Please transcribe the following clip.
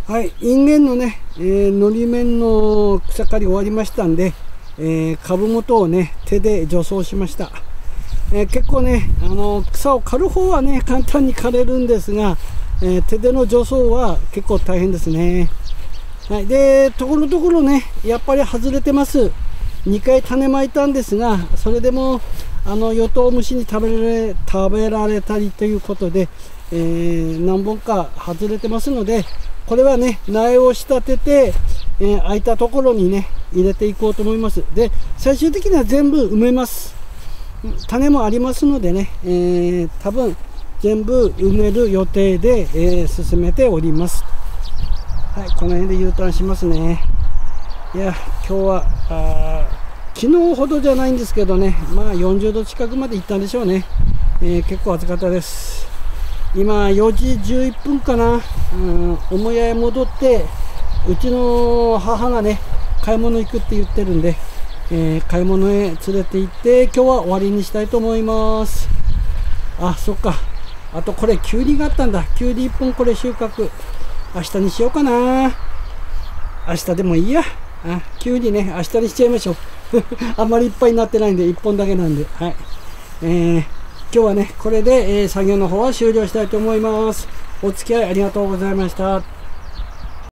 はい、インゲンのね、のり面の草刈り終わりましたんで、株元をね、手で除草しました。結構ね、草を刈る方はね、簡単に刈れるんですが、手での除草は結構大変ですね。はい、で、ところどころね、やっぱり外れてます。2回種まいたんですが、それでもヨトウムシに食べられたりということで、何本か外れてますので、これはね、苗を仕立てて、空いたところにね、入れていこうと思います。で、最終的には全部埋めます。種もありますのでね、多分全部埋める予定で、進めております。はい、この辺で U ターンしますね。いや、今日は昨日ほどじゃないんですけどね、まあ40度近くまで行ったんでしょうね。結構暑かったです。今4時11分かな、母屋へ戻って、うちの母がね、買い物行くって言ってるんで、買い物へ連れて行って、今日は終わりにしたいと思います。あ、そっか。あとこれ、きゅうりがあったんだ。きゅうり1本これ収穫。明日にしようかな。明日でもいいや。きゅうりね、明日にしちゃいましょう。あんまりいっぱいになってないんで、1本だけなんで。はい。今日はね、これで、作業の方は終了したいと思います。お付き合いありがとうございました。